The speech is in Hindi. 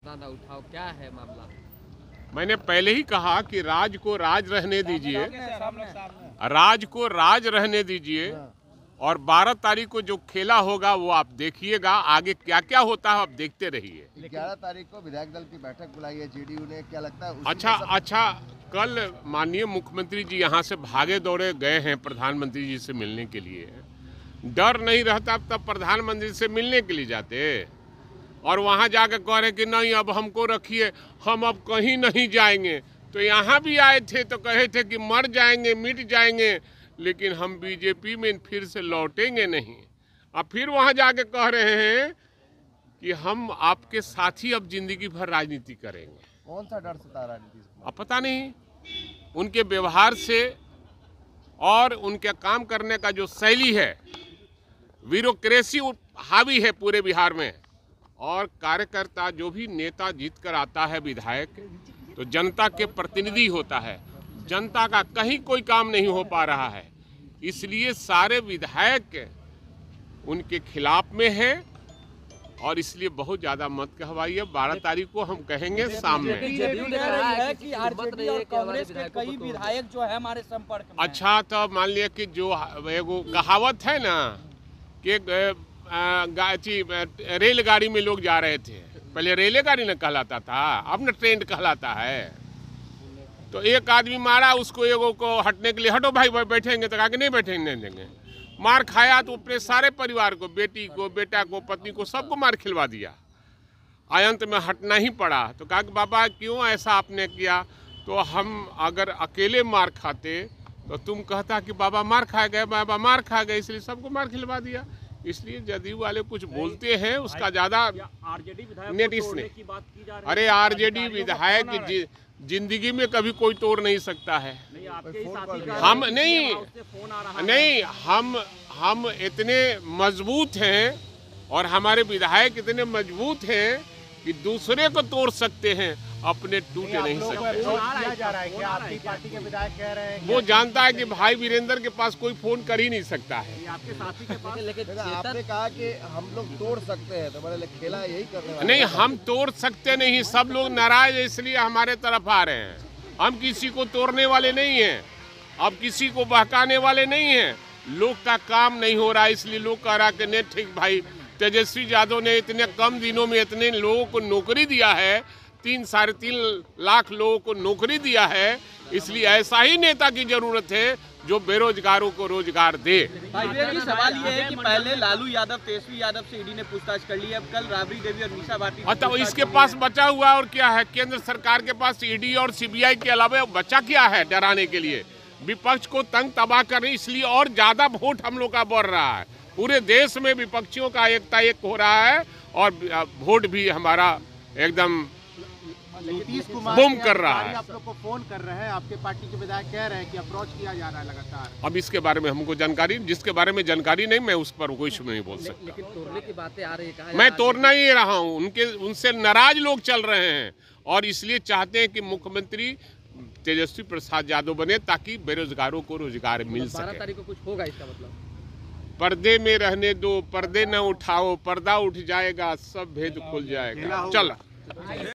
ना उठाओ, क्या है मामला? मैंने पहले ही कहा कि राज को राज रहने दीजिए, राज को राज रहने दीजिए और 12 तारीख को जो खेला होगा वो आप देखिएगा। आगे क्या क्या होता है आप देखते रहिए। 11 तारीख को विधायक दल की बैठक बुलाई है जेडीयू ने, क्या लगता है? अच्छा, कल माननीय मुख्यमंत्री जी यहाँ से भागे दौड़े गए हैं प्रधानमंत्री जी से मिलने के लिए। डर नहीं रहता तब प्रधानमंत्री से मिलने के लिए जाते और वहाँ जाकर कह रहे कि नहीं अब हमको रखिए, हम अब कहीं नहीं जाएंगे। तो यहाँ भी आए थे तो कहे थे कि मर जाएंगे, मिट जाएंगे, लेकिन हम बीजेपी में फिर से लौटेंगे नहीं। अब फिर वहाँ जाके कह रहे हैं कि हम आपके साथ ही अब जिंदगी भर राजनीति करेंगे। कौन सा डर सता राजनीति? अब पता नहीं, उनके व्यवहार से और उनके काम करने का जो शैली है, ब्यूरोक्रेसी हावी है पूरे बिहार में। और कार्यकर्ता जो भी नेता जीत कर आता है विधायक, तो जनता के प्रतिनिधि होता है। जनता का कहीं कोई काम नहीं हो पा रहा है, इसलिए सारे विधायक उनके खिलाफ में हैं और इसलिए बहुत ज़्यादा मत कहवाइए। 12 तारीख को हम कहेंगे शाम में। है कि आरजेडी और कांग्रेस के कई विधायक जो है हमारे संपर्क में। अच्छा, तो मान लिया कि जो एगो कहावत है ना कि रेलगाड़ी में लोग जा रहे थे, पहले रेलगाड़ी न कहलाता था, अब न ट्रेन कहलाता है। तो एक आदमी मारा उसको, एगो को हटने के लिए, हटो भाई बैठेंगे, तो कहा कि नहीं बैठेंगे, नहीं देंगे। मार खाया तो अपने सारे परिवार को, बेटी को, बेटा को, पत्नी को, सबको मार खिलवा दिया। अंत में हटना ही पड़ा। तो कहा कि बाबा क्यों ऐसा आपने किया? तो हम अगर अकेले मार खाते तो तुम कहता कि बाबा मार खा गए, बाबा मार खा गए, इसलिए सबको मार खिलवा दिया। इसलिए जदयू वाले कुछ बोलते हैं उसका ज़्यादा नेटिस नहीं। अरे आरजेडी विधायक जिंदगी में कभी कोई तोड़ नहीं सकता है। हम नहीं, हम इतने मजबूत हैं और हमारे विधायक इतने मजबूत हैं कि दूसरे को तोड़ सकते हैं, अपने टूट नहीं सकते। वो जानता है कि भाई वीरेंद्र के पास कोई फोन कर ही नहीं सकता है। आपने कहा कि हम लोग तोड़ सकते हैं, तो मैंने खेला यही करने वाला। नहीं, हम तोड़ सकते नहीं, सब लोग नाराज है इसलिए हमारे तरफ आ रहे हैं। हम किसी को तोड़ने वाले नहीं हैं, अब किसी को बहकाने वाले नहीं हैं। लोग का काम नहीं हो रहा है इसलिए लोग कह रहा कि नहीं ठीक भाई, तेजस्वी यादव ने इतने कम दिनों में इतने लोगों को नौकरी दिया है, 3-3.5 लाख लोगों को नौकरी दिया है, इसलिए ऐसा ही नेता की जरूरत है जो बेरोजगारों को रोजगार दे। सवाल ये है कि पहले लालू यादव, तेजस्वी यादव से ईडी ने पूछताछ कर ली है, अब कल राबड़ी देवी और मीसा भारती। तो इसके पास बचा हुआ और क्या है? केंद्र सरकार के पास ईडी और सीबीआई के अलावा बचा क्या है डराने के लिए? विपक्ष को तंग तबाह करने, इसलिए और ज्यादा वोट हम लोग का बढ़ रहा है। पूरे देश में विपक्षियों का एकता एक हो रहा है और वोट भी हमारा एकदम नीतीश कुमार बूम कर रहा है। आप लोग को फोन कर रहे हैं, आपके पार्टी के विधायक कह रहे हैं कि अप्रोच किया जा रहा है लगातार। अब इसके बारे में हमको जानकारी, जिसके बारे में जानकारी नहीं, मैं उस पर कुछ नहीं बोल सकता। लेकिन तोड़ने की बातें आ रही है। मैं तोड़ना ही रहा हूँ, उनसे नाराज लोग चल रहे हैं और इसलिए चाहते हैं कि मुख्यमंत्री तेजस्वी प्रसाद यादव बने ताकि बेरोजगारों को रोजगार मिल सके। 12 तारीख को कुछ होगा इसका मतलब? पर्दे में रहने दो, पर्दे न उठाओ, पर्दा उठ जाएगा, सब भेद खुल जाएगा। चल